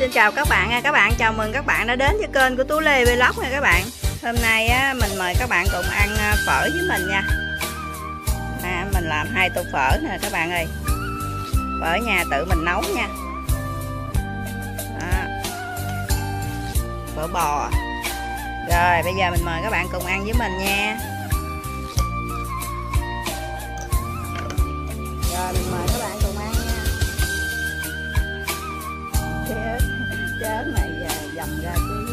Xin chào các bạn nha các bạn, chào mừng các bạn đã đến với kênh của Tú Lê Vlog nha các bạn. Hôm nay á, mình mời các bạn cùng ăn phở với mình nha. Mình làm 2 tô phở nè các bạn ơi. Phở nhà tự mình nấu nha. Đó. Phở bò. Rồi bây giờ mình mời các bạn cùng ăn với mình nha. Rồi mình mời các bạn cùng ăn nha. Chết này dầm ra chứ.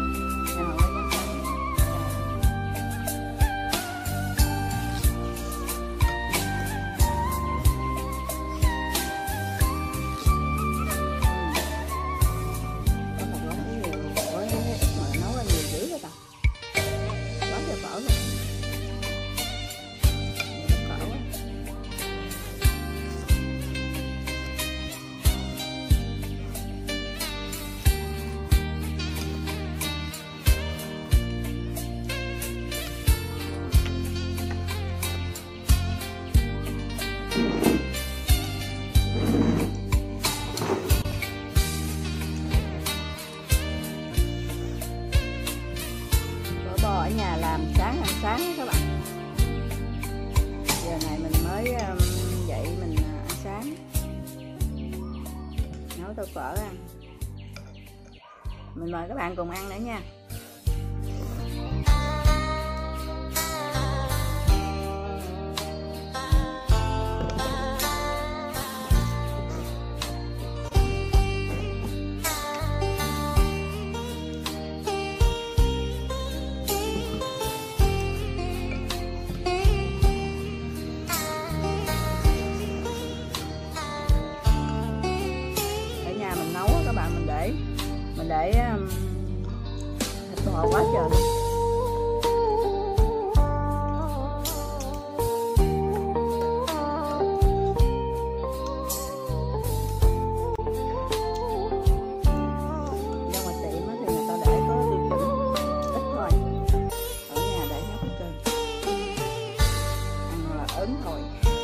Ở nhà làm sáng ăn sáng các bạn. Giờ này mình mới dậy mình ăn sáng, nấu tô phở ăn. Mình mời các bạn cùng ăn nữa nha. Mình để thịt bò quá trời luôn. Ra ngoài tiệm thì người ta để có tiêu chuẩn ít thôi, ở nhà để nhóc hết trơn, ăn là ớn thôi.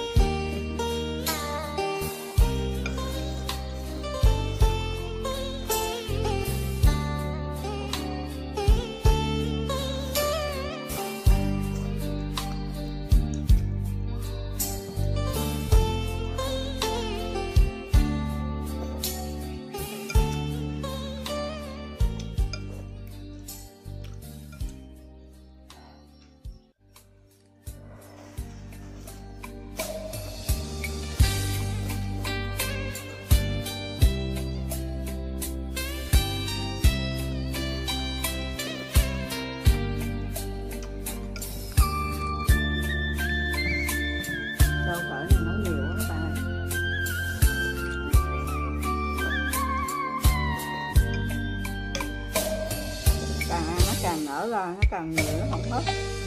Càng nở ra nó càng nhiều, nó không hết.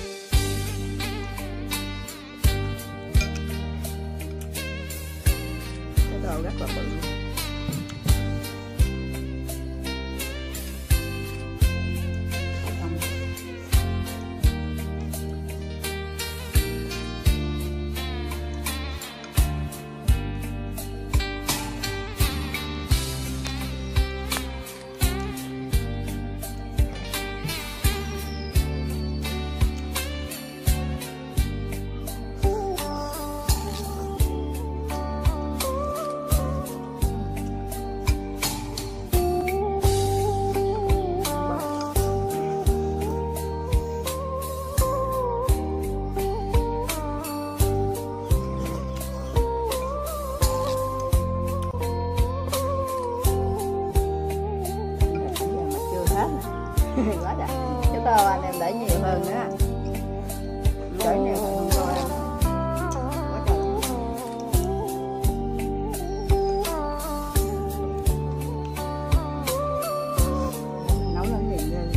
Cái đồ rất là bự. Quá đã. Cái tô anh em để nhiều hơn nữa. Để nhiều hơn rồi. Quá trời. Nấu lên liền lên.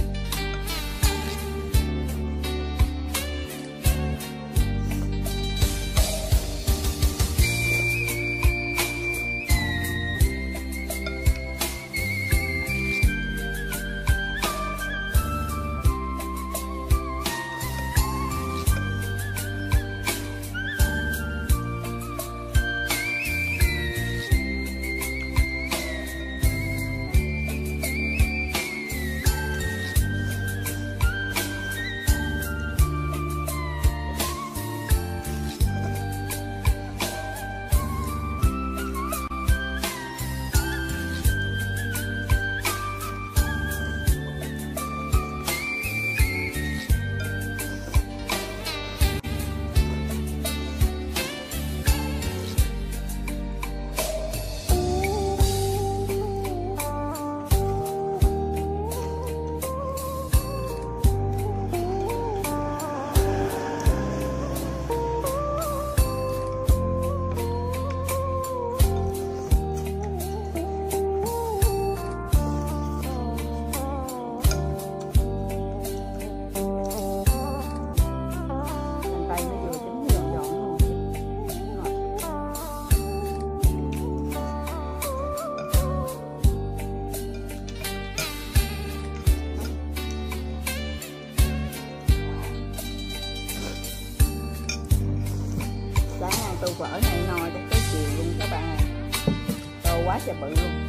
phở này no tới chiều luôn các bạn ơi, to quá trời bự luôn.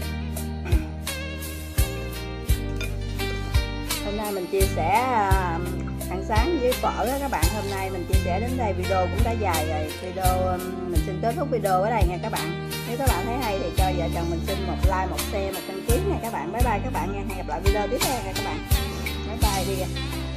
Hôm nay mình chia sẻ ăn sáng với phở đó các bạn. Hôm nay mình chia sẻ đến đây, video cũng đã dài rồi. Video mình xin kết thúc video ở đây nha các bạn. Nếu các bạn thấy hay thì cho vợ chồng mình xin một like, một share, một đăng ký nha các bạn. Bye bye các bạn nha. Hẹn gặp lại video tiếp theo nha các bạn. Bye bye đi.